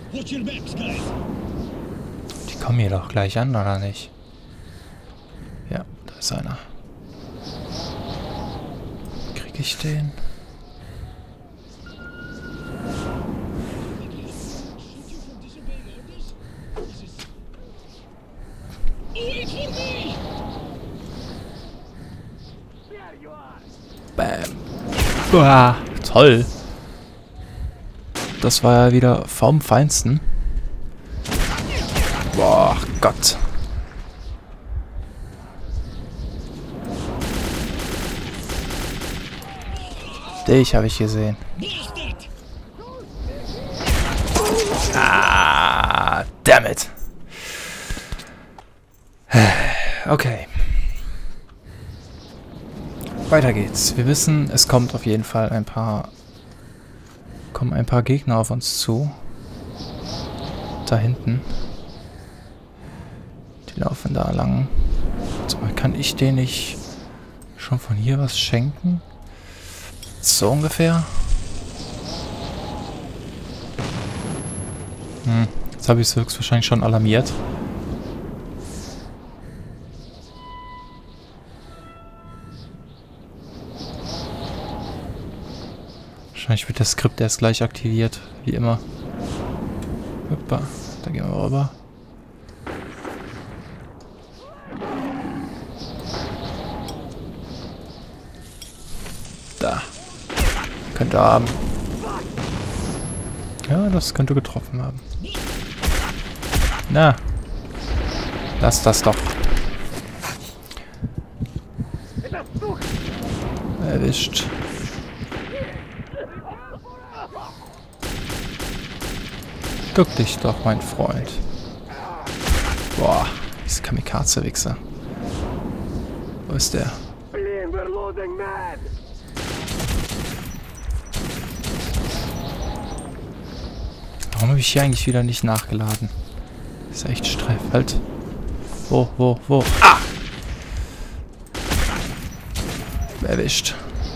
Die kommen hier doch gleich an, oder nicht? Ja, da ist einer. Krieg ich den? Bam. Uah, toll. Das war ja wieder vom Feinsten. Boah, Gott. Dich habe ich gesehen. Ah, damn it. Okay. Weiter geht's. Wir wissen, es kommt auf jeden Fall kommen ein paar Gegner auf uns zu. Da hinten. Die laufen da lang. Also, kann ich denen nicht schon von hier was schenken? So ungefähr. Jetzt habe ich es höchstwahrscheinlich schon alarmiert. Wahrscheinlich wird das Skript erst gleich aktiviert, wie immer. Hoppa, da gehen wir rüber. Da. Könnte haben. Ja, das könnte getroffen haben. Na. Lass das doch. Erwischt. Duck dich doch, mein Freund. Boah, diese Kamikaze-Wichser. Wo ist der? Warum habe ich hier eigentlich wieder nicht nachgeladen? Ist echt Streif. Halt. Wo? Ah! Erwischt.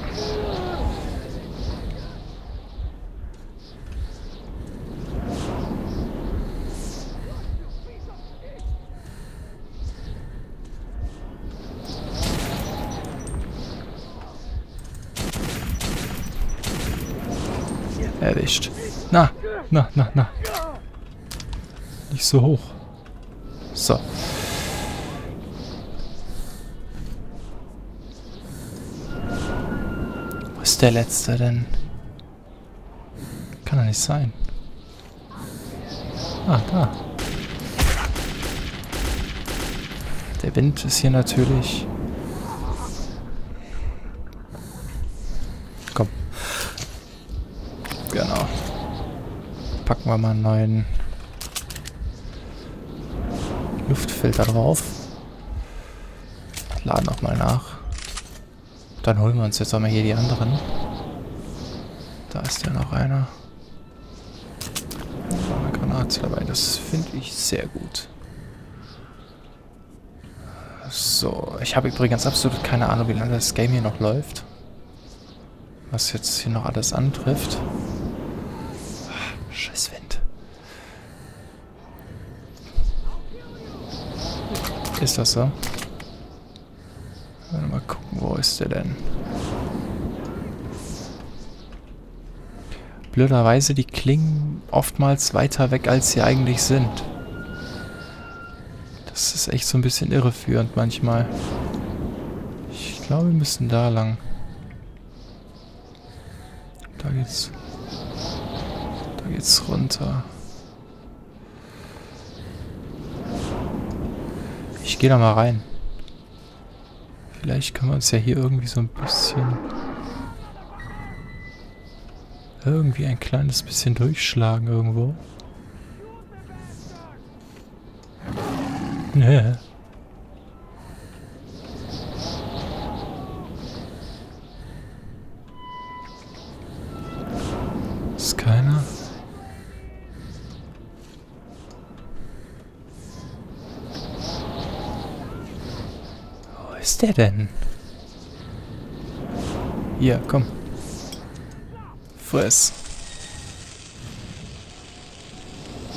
Erwischt. Na. Nicht so hoch. So. Wo ist der Letzte denn? Kann doch nicht sein. Ah, da. Der Wind ist hier natürlich. Komm. Genau. Packen wir mal einen neuen Luftfilter drauf. Laden auch mal nach. Dann holen wir uns jetzt auch mal hier die anderen. Da ist ja noch einer. Da war eine Granate dabei. Das finde ich sehr gut. So, ich habe übrigens absolut keine Ahnung, wie lange das Game hier noch läuft. Was jetzt hier noch alles antrifft. Scheiß Wind. Ist das so? Mal gucken, wo ist der denn? Blöderweise, die klingen oftmals weiter weg, als sie eigentlich sind. Das ist echt so ein bisschen irreführend manchmal. Ich glaube, wir müssen da lang. Da geht's runter. Ich gehe da mal rein. Vielleicht können wir uns ja hier irgendwie so ein bisschen... irgendwie ein kleines bisschen durchschlagen irgendwo. Nee. Ist keiner? Wo ist der denn? Hier, komm. Friss.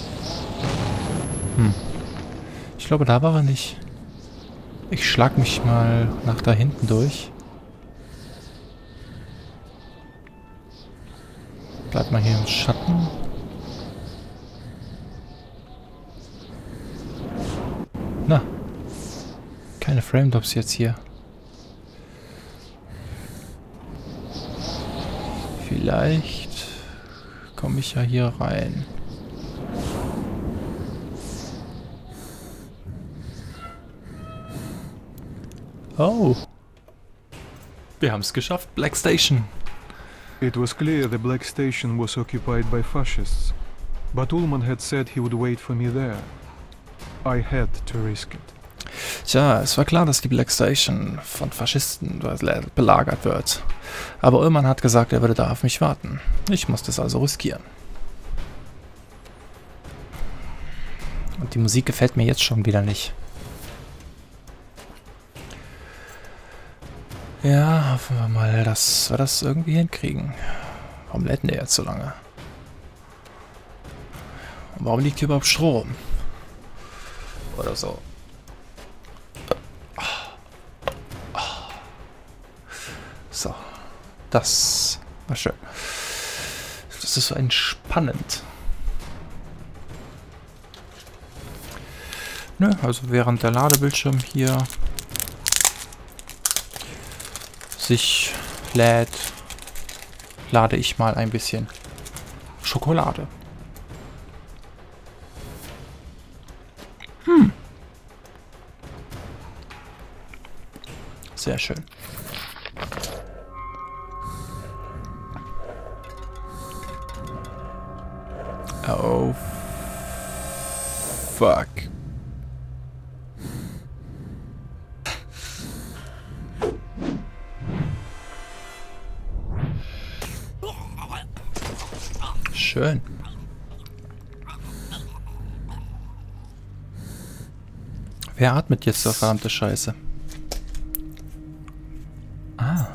Ich glaube, da war er nicht. Ich schlag mich mal nach da hinten durch. Bleib mal hier im Schatten. Na. Keine Frame-Drops jetzt hier. Vielleicht komme ich ja hier rein. Oh. Wir haben es geschafft. Black Station. It was clear the Black Station was occupied by fascists, but Ullman had said he would wait for me there. I had to risk it. Tja, es war klar, dass die Black Station von Faschisten belagert wird. Aber Ullman hat gesagt, er würde da auf mich warten. Ich musste es also riskieren. Und die Musik gefällt mir jetzt schon wieder nicht. Ja, hoffen wir mal, dass wir das irgendwie hinkriegen. Warum lädt denn der jetzt so lange? Und warum liegt hier überhaupt Strom? Oder so. So. Das war schön. Das ist so entspannend. Nö, also während der Ladebildschirm hier sich lädt, lade ich mal ein bisschen Schokolade. Sehr schön. Oh, fuck. Schön. Wer atmet jetzt so verdammte Scheiße? Ah.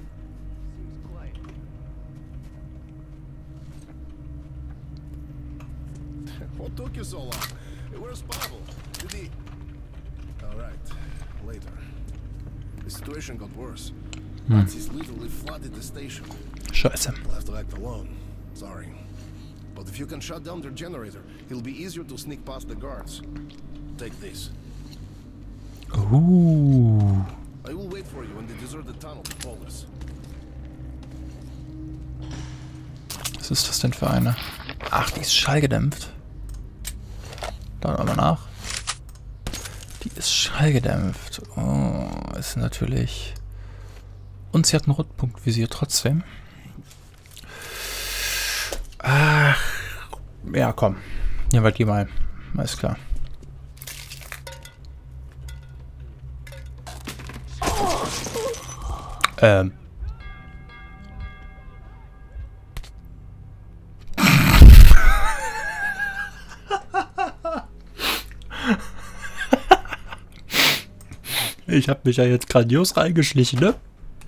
What took you so long? Where's Pavel? Did he... All right, later. The situation got worse. Nazis literally flooded the station. Scheiße. We'll have to act alone. Sorry. But if you can shut down their generator, it'll be easier to sneak past the guards. Take this. I will wait for you in the deserted tunnel to call us. Was ist das denn für eine? Ach, die ist schallgedämpft. Schauen wir mal nach. Die ist schallgedämpft. Oh, ist natürlich... Und sie hat ein Rotpunktvisier trotzdem. Ach, ja komm. Nehmen wir die mal. Alles klar. Ich habe mich ja jetzt grandios reingeschlichen, ne?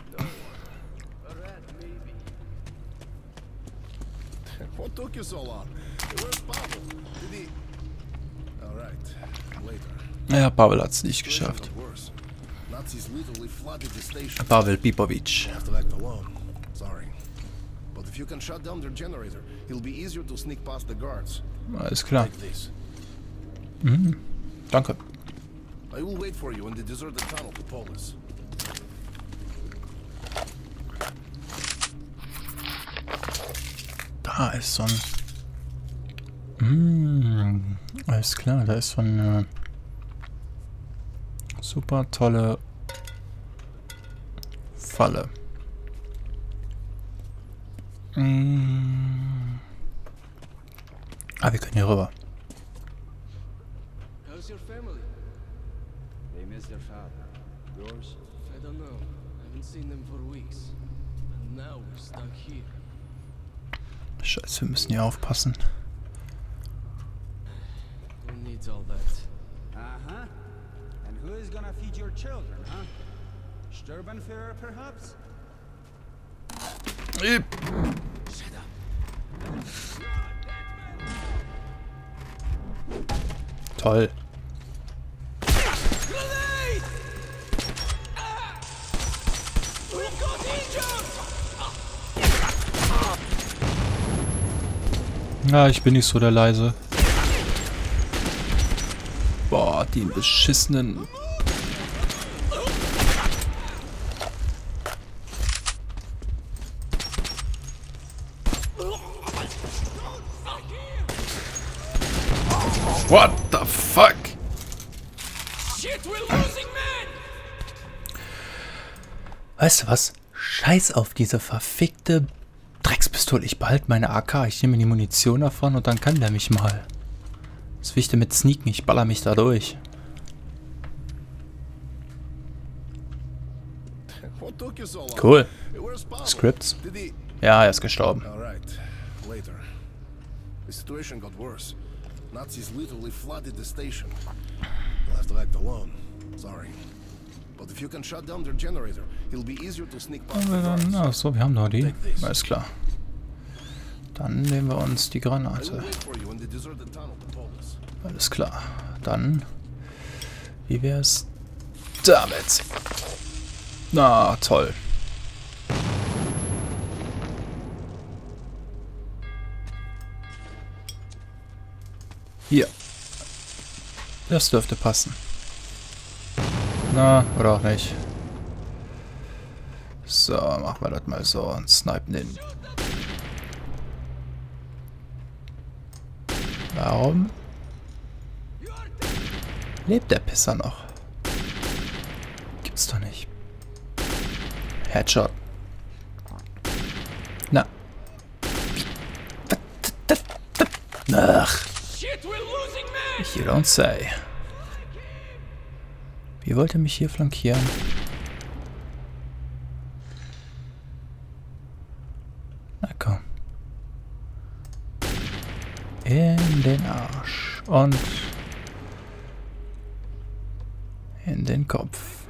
What took you so long? Where's Pavel? Did he... All right, later. Ja, Pavel hat es nicht geschafft. Nazis literally flooded the station. Pavel Pipovic. Have to act alone. Sorry. But if you can shut down their generator, it'll be easier to sneak past the guards. Alles klar. Take this. Danke. I will wait for you in the deserted tunnel to Polis. Da ist so ein... alles klar, da ist so eine super tolle Falle. Ah, wir können hier rüber. How's your family? They miss their father. Yours? I don't know. I haven't seen them for weeks. And now we're stuck here. Scheiße, wir müssen hier aufpassen. Who needs all that? Uh-huh. And who is gonna feed your children, huh? Sturbenführer, perhaps? Shut up. Toll. Ja, ich bin nicht so der Leise. Boah, die beschissenen... What the fuck? Shit, we're losing men! Weißt du was? Scheiß auf diese verfickte Dreckspistole. Ich behalte meine AK, ich nehme die Munition davon und dann kann der mich mal. Was will ich denn mit Sneaken? Ich baller mich da durch. What took you so long? Cool. Where's Pablo? Scripts. Did he... Ja, er ist gestorben. All right. Later. The situation got worse. Nazis literally flooded the station. You'll have to act alone. Sorry. But if you can shut down their generator, it'll be easier to sneak past the guards. Ach so, wir haben noch die. Alles klar. Dann nehmen wir uns die I will Granate. wait for you in the deserted tunnel to hold us. Alles klar. Dann, wie wär's damit? Na, toll. Hier. Das dürfte passen. Na, oder auch nicht. So, machen wir das mal so und snipen den. Warum lebt der Pisser noch? Gibt's doch nicht. Headshot. Na. Ach. Shit, we're losing men! You don't say. Wie wollt ihr mich hier flankieren? Na komm. In den Arsch. Und in den Kopf.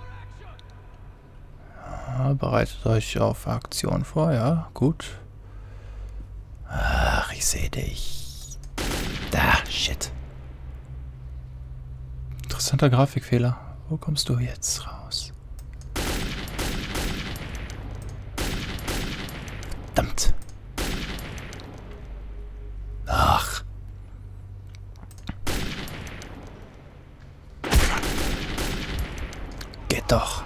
Ja, bereitet euch auf Aktion vor, ja, gut. Ach, ich sehe dich. Da, shit. Interessanter Grafikfehler. Wo kommst du jetzt raus? Verdammt. Ach. Geht doch.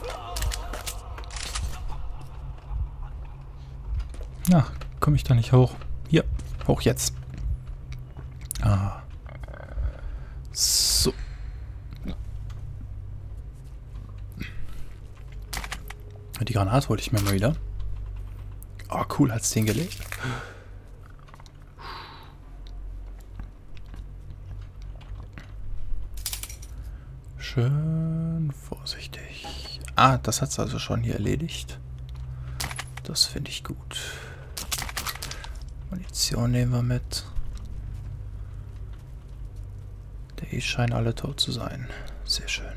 Na, komme ich da nicht hoch? Hier, hoch jetzt. Ah. So. Die Granate hole ich mir mal wieder. Oh, cool, hat's den gelegt. Schön vorsichtig. Ah, das hat's also schon hier erledigt. Das finde ich gut. Munition nehmen wir mit. Die scheinen alle tot zu sein. Sehr schön.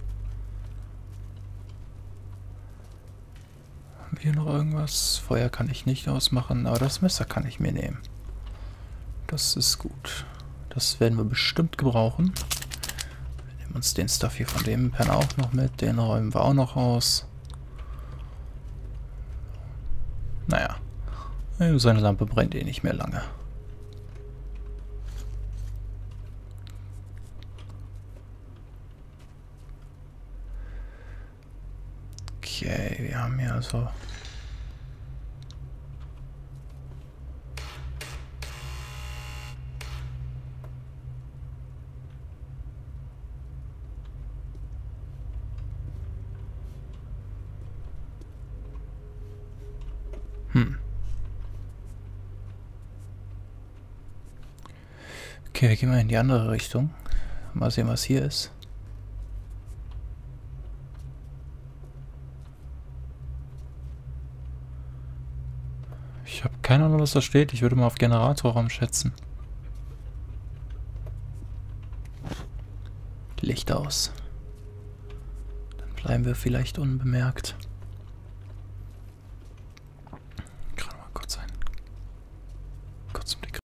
Haben wir hier noch irgendwas? Feuer kann ich nicht ausmachen, aber das Messer kann ich mir nehmen. Das ist gut. Das werden wir bestimmt gebrauchen. Wir nehmen uns den Stuff hier von dem Penner auch noch mit. Den räumen wir auch noch aus. Naja. Seine Lampe brennt eh nicht mehr lange. Okay, wir haben hier also... Okay, wir gehen mal in die andere Richtung. Mal sehen, was hier ist. Ich habe keine Ahnung, was da steht. Ich würde mal auf Generatorraum schätzen. Licht aus. Dann bleiben wir vielleicht unbemerkt.